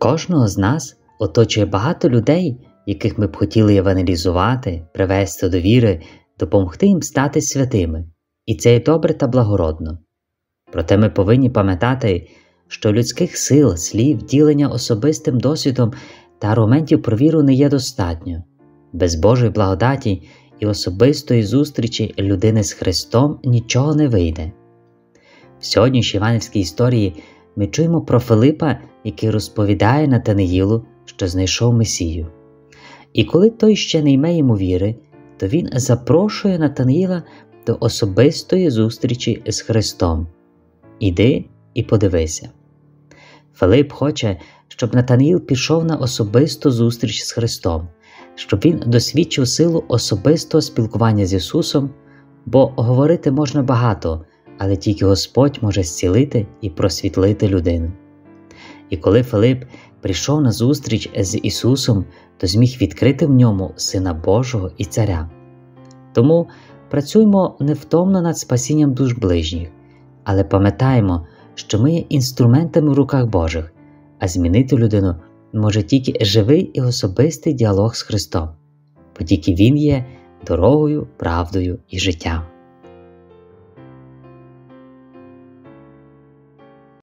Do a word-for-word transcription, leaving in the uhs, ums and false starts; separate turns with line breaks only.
Кожного з нас оточує багато людей, яких ми б хотіли евангелізувати, привести до віри, допомогти їм стати святими. І це є добре та благородно. Проте ми повинні пам'ятати, що людських сил, слів, ділення особистим досвідом та аргументів про віру не є достатньо. Без Божої благодаті і особистої зустрічі людини з Христом нічого не вийде. В сьогоднішній євангельській історії ми чуємо про Филипа, який розповідає Натанаїлу, що знайшов Месію. І коли той ще не йме йому віри, то він запрошує Натанаїла до особистої зустрічі з Христом. «Іди і подивися». Филип хоче, щоб Натанаїл пішов на особисту зустріч з Христом, щоб він досвідчив силу особистого спілкування з Ісусом, бо говорити можна багато, але тільки Господь може зцілити і просвітлити людину. І коли Филип прийшов на зустріч з Ісусом, то зміг відкрити в ньому Сина Божого і Царя. Тому працюємо невтомно над спасінням душ ближніх, але пам'ятаємо, що ми є інструментами в руках Божих, а змінити людину може тільки живий і особистий діалог з Христом, бо тільки Він є дорогою, правдою і життям.